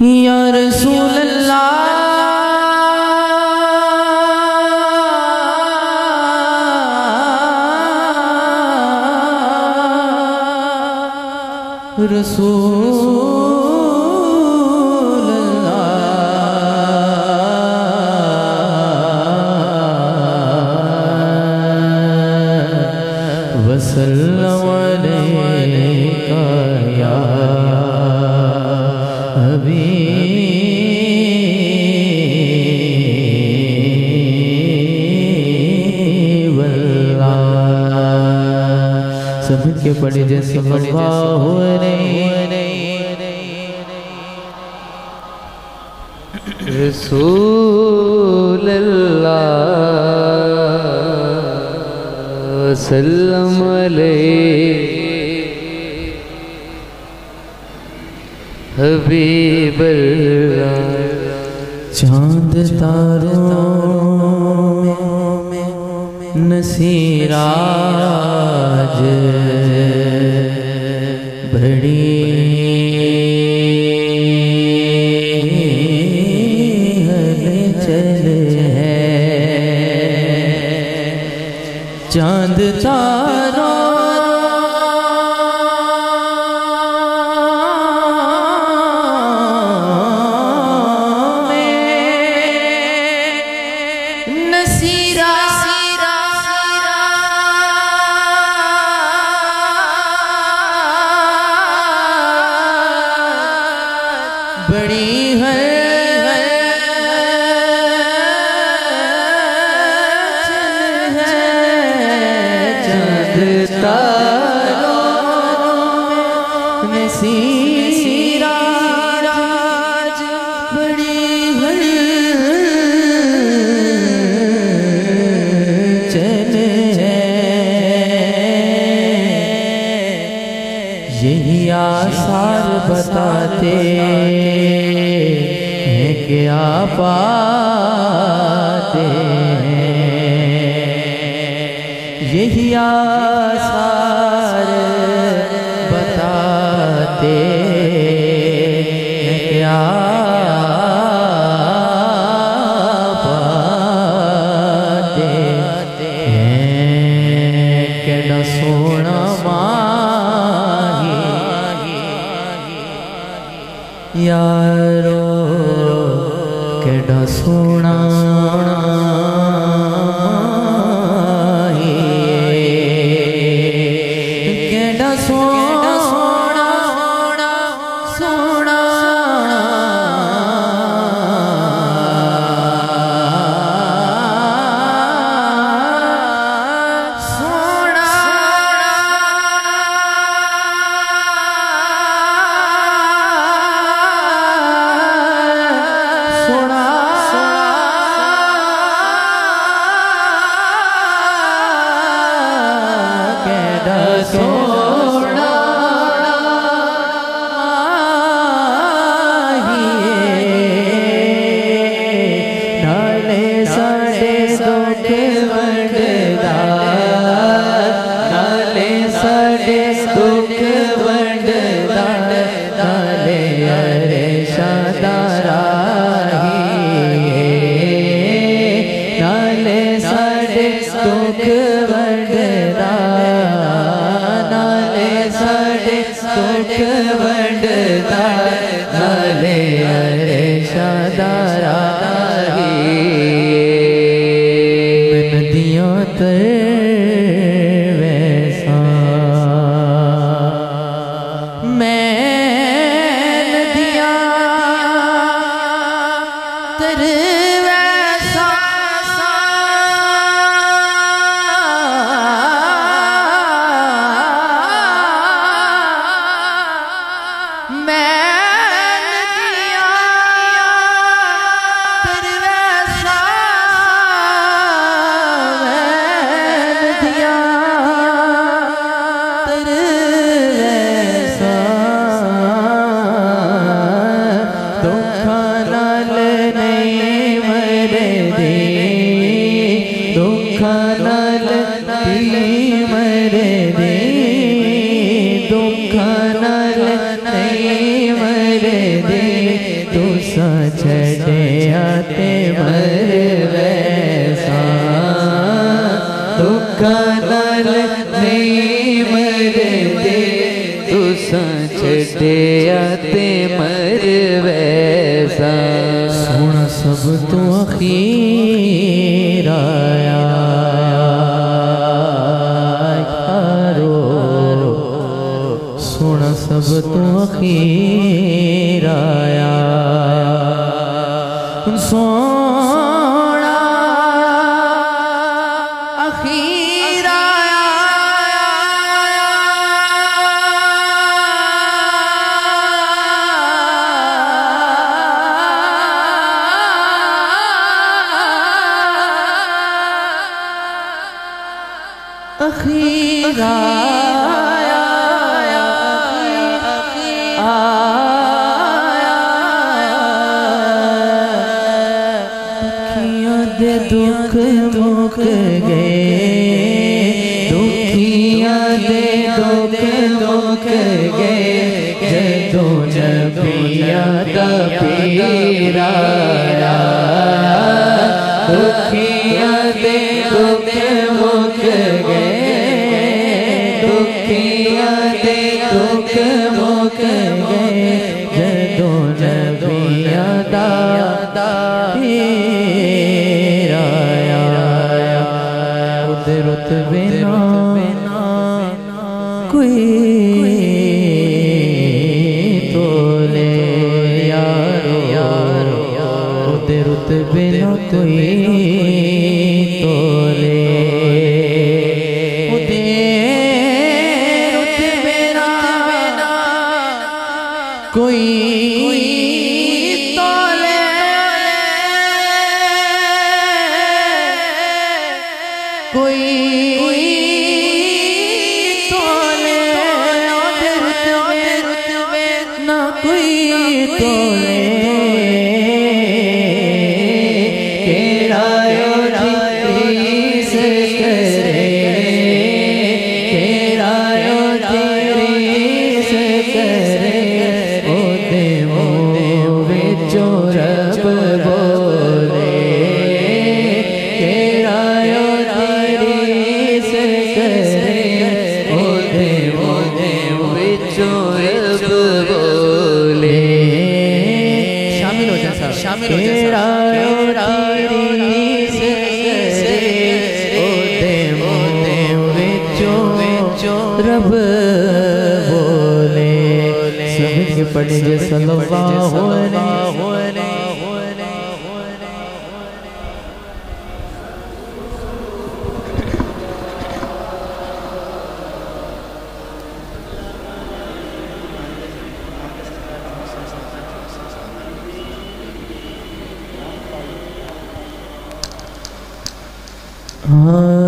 या रसूल अल्लाह रसूल अल्लाह वसल्लम अलैका या हबीब अल्लाह। सब के पड़े जैसे सल्लल्लाहु रसूल अल्लाह सल्लम अलैहि हबीब अल्लाह। चांद तारों में नसीराज बड़ी हलचल है। चांद तारों बड़ी है चांद तारों में नसीराज बड़ी हलचल है। यही आसार बताते क्या पाते हैं। यही आसार बताते क्या पाते हैं। केड़ा सोना माही यारो केड़ा सोना केड़ा सोना सोना सोना नाले साढ़े दुख वंडदा नाले साढ़े दुख वंडदा नाले अरे शादाराही नाले साढ़े दुख वंडदा दुख वंडदा नाले अरे शादाराही। नदियों तर वैसा मैं नदियाँ तर वैसा दुख आते मर वैसा सोना सब तो अखीर आया सोना सब तो अखीर आया सोना अखीर आया अखीर आया दे दुख मुक गए दुखिया दे दुख मुक गए जदों नबिया दा पीरा दुखिया दे दुख मुक गए दुखिया दे दुख मुक गए जदों नबिया दा रुतबे ना कोई तोले यारो उते रुतबे ना कोई तोले उते रुतबे ना कोई शामिल हो रब बोले समझ के पढ़े जे सल्लल्लाहु अलैहि हाँ